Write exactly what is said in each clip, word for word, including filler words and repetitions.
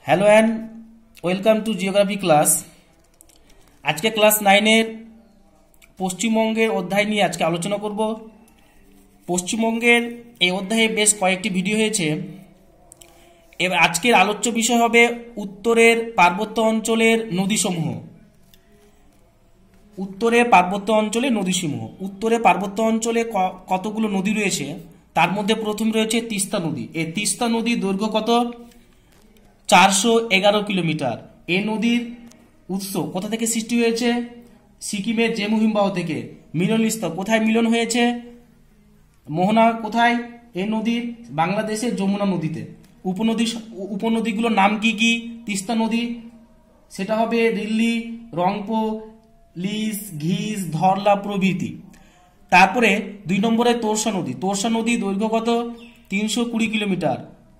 Hello and welcome to geography class. আজকে class নাইনের পশ্চিমবঙ্গের অধ্যায় নিয়ে আজকে আলোচনা করব। পশ্চিমবঙ্গের এই অধ্যায়ে বেশ কয়েকটি ভিডিও হয়েছে। এবার আজকের আলোচ্য বিষয় হবে উত্তরের পার্বত্য অঞ্চলের নদীসমূহ। উত্তরে পার্বত্য অঞ্চলে নদীসমূহ উত্তরে পার্বত্য অঞ্চলে কতগুলো নদী রয়েছে, তার মধ্যে প্রথম রয়েছে তিস্তা নদী। এই তিস্তা নদীর দৈর্ঘ্য কত? চারশো এগারো কিলোমিটার। এই নদীর উৎস কোথা থেকে সৃষ্টি হয়েছে? সিকিমের জেমু হিমবাহ থেকে। মিলনস্থল কোথায় মিলন হয়েছে? মোহনা কোথায়? এই নদীর বাংলাদেশের যমুনা নদীতে। উপনদী উপনদীগুলোর নাম কি কি? তিস্তা নদী, সেটা হবে দিল্লি, রংপো, লিস, ঘিস, ধরলা প্রভৃতি। তারপরে দুই নম্বরে তোরসা নদী। তোরসা নদী দৈর্ঘ্য কত? তিনশো কুড়ি কিলোমিটার।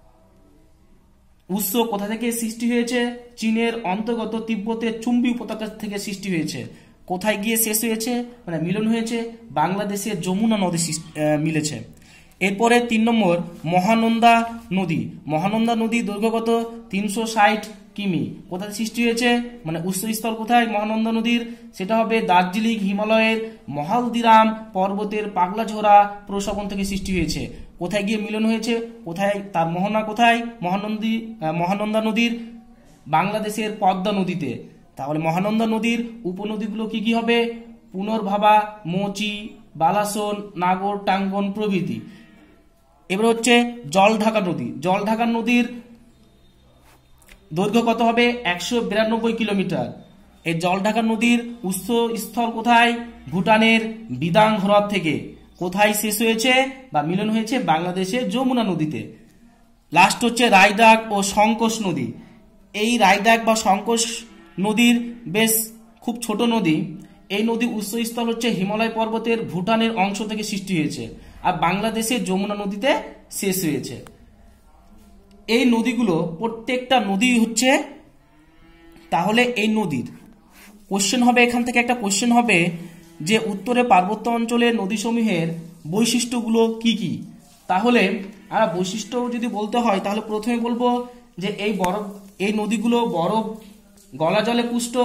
উৎস কোথা থেকে সৃষ্টি হয়েছে? চীনের অন্তর্গত তিব্বতের চুম্বি উপত্যকা থেকে সৃষ্টি হয়েছে। কোথায় গিয়ে শেষ হয়েছে, মানে মিলন হয়েছে? বাংলাদেশের যমুনা নদী মিলেছে। এরপরে তিন নম্বর মহানন্দা নদী। মহানন্দা নদী দৈর্ঘ্য কত? তিনশো ষাট কিমি। কোথায় সৃষ্টি হয়েছে, মানে উৎসস্থল কোথায় মহানন্দা নদীর? সেটা হবে দার্জিলিং হিমালয়ের মহালদিরাম পর্বতের পাগলাঝোড়া প্রশবন থেকে সৃষ্টি হয়েছে। কোথায় গিয়ে মিলন হয়েছে? কোথায় তার মোহনা কোথায়? মহানন্দী মহানন্দা নদীর বাংলাদেশের পদ্মা নদীতে। তাহলে মহানন্দা নদীর উপনদীগুলো কি কি হবে? পুনর্ভাবা, মোচি, বালাসন, নাগর, টাঙ্গন প্রভৃতি। এবার হচ্ছে জলঢাকা নদী। জলঢাকা নদীর দৈর্ঘ্য কত হবে? একশো বিরানব্বই কিলোমিটার। এই জলঢাকা নদীর উৎস স্থল কোথায়? ভুটানের বিদাং হ্রদ থেকে। কোথায় শেষ হয়েছে বা মিলন হয়েছে? বাংলাদেশের যমুনা নদীতে। লাস্ট হচ্ছে রায়দাক ও সংকোশ নদী। এই রায়দাক বা সংকোশ নদীর বেশ খুব ছোট নদী। এই নদীর উৎসস্থল হচ্ছে হিমালয় পর্বতের ভুটানের অংশ থেকে সৃষ্টি হয়েছে, আর বাংলাদেশের যমুনা নদীতে শেষ হয়েছে। এই নদীগুলো প্রত্যেকটা নদী হচ্ছে, তাহলে এই নদীর কোশ্চেন হবে, এখান থেকে একটা কোশ্চেন হবে যে উত্তরে পার্বত্য অঞ্চলের নদীসমূহের বৈশিষ্ট্যগুলো কি কি। তাহলে আমরা বৈশিষ্ট্য যদি বলতে হয় তাহলে প্রথমে বলবো যে এই বরফ এই নদীগুলো বরফ গলা জলে পুষ্ট,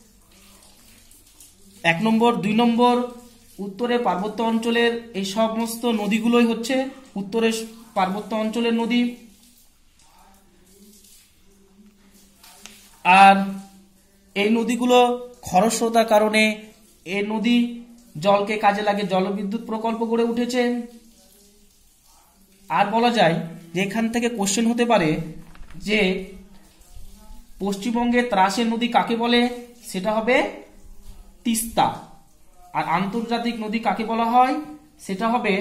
এক নম্বর। দুই নম্বর, উত্তরে পার্বত্য অঞ্চলের এই সমস্ত নদীগুলোই হচ্ছে উত্তরের পার্বত্য অঞ্চলের নদী। আর এই নদীগুলো খরস্রোতার কারণে এই নদী জলকে কাজে লাগে জলবিদ্যুৎ প্রকল্প গড়ে উঠেছে। আর বলা যায় যে এখান থেকে কোশ্চেন হতে পারে যে পশ্চিমবঙ্গের ত্রাসের নদী কাকে বলে? সেটা হবে তিস্তা। আর আন্তর্জাতিক নদী কাকে বলা হয়? সেটা হবে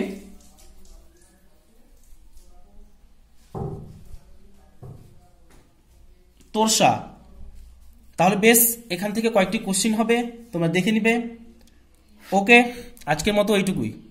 তোরসা। তাহলে বেশ, এখান থেকে কয়েকটি কোশ্চেন হবে, তোমরা দেখে নিবে। ওকে, আজকের মতো এইটুকুই।